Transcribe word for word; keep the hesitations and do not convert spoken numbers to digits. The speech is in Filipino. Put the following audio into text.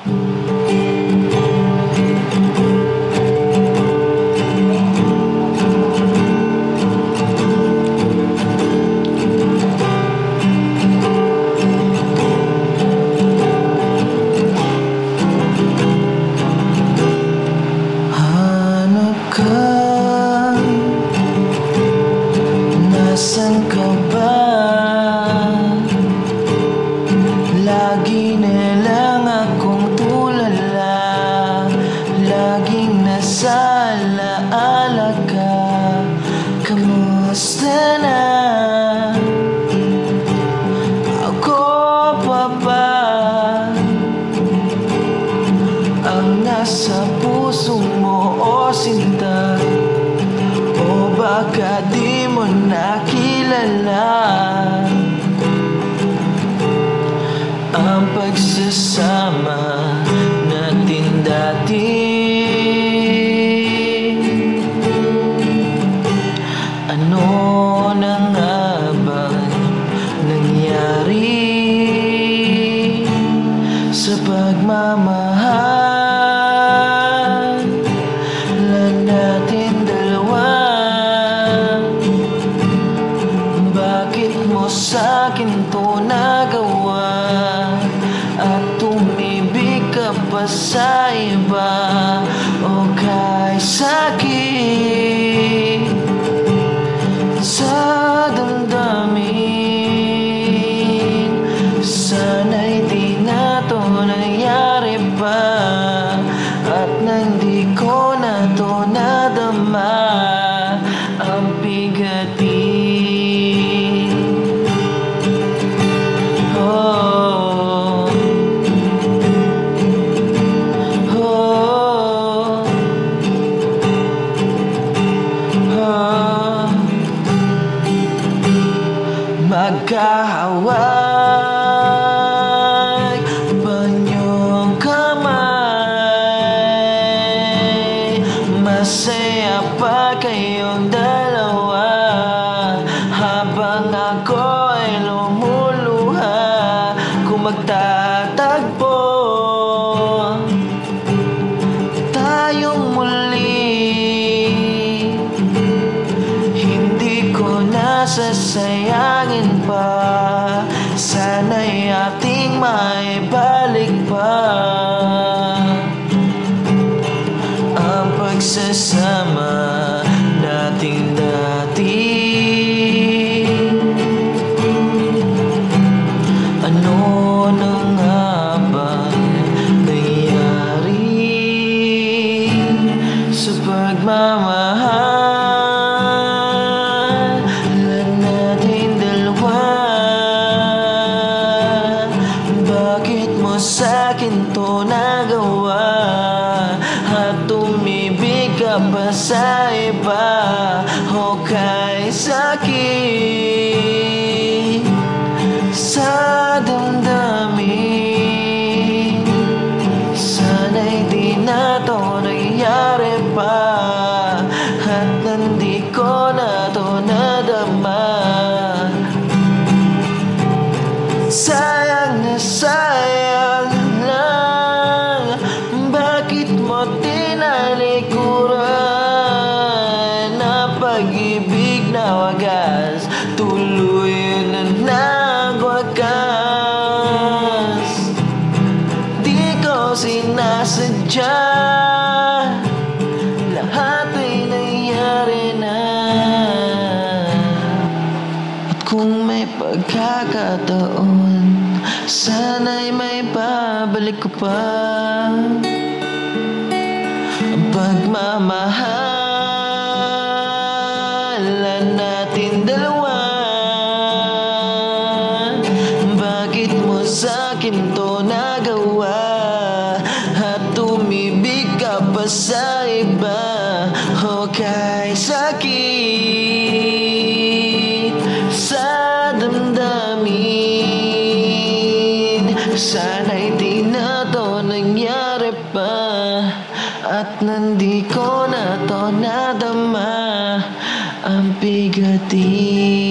Nasaan ka ba? Lagi na lang akong tulala, laging nasa alaala ka. Kamusta na? Ako pa ba ang nasa puso mo, o sinta? O baka di mo nakilala ang pagsasama natin dati? Ano na nga bang nangyari sa pagmamahal lang natin dalawa? Bakit mo sa'kin to nagawa at tumibig ka pa sa iba? O kay sakit sa damdamin, sana'y di na to nangyari pa at nang di ko na to nadama ang bigatin. Oh, oh, oh. Magkahawak banyong kamay, masaya pa kayong dalawa habang ako ay lumuluha. Kung magtatagpo tayong muli, hindi ko nasasayangin pa. Sana'y ating maibalik pa ang pagsasama nating dati. Ano na nga ba nangyari sa pagmamahal lang natin dalawa? Bakit mo sa'kin to nagawa at tumibig ka pa sa iba? O kay sakit sa damdamin, sana'y di na to nangyari pa at nandi ko na to nadama. Sayang na sayang lang, bakit mo tinalikuran na pag-ibig na wagas, tuloy na nagwakas? Di ko sinasadya, lahat ay nangyari na. At kung may pagkakataon, sana'y may babalik ko pa ang pagmamahalan natin dalawa. Bakit mo sa'kin to nagawa at tumibig ka pa sa iba? O kay sakit sa damdamin, sana'y di na to nangyari pa at nandi ko na to nadama ang bigatin.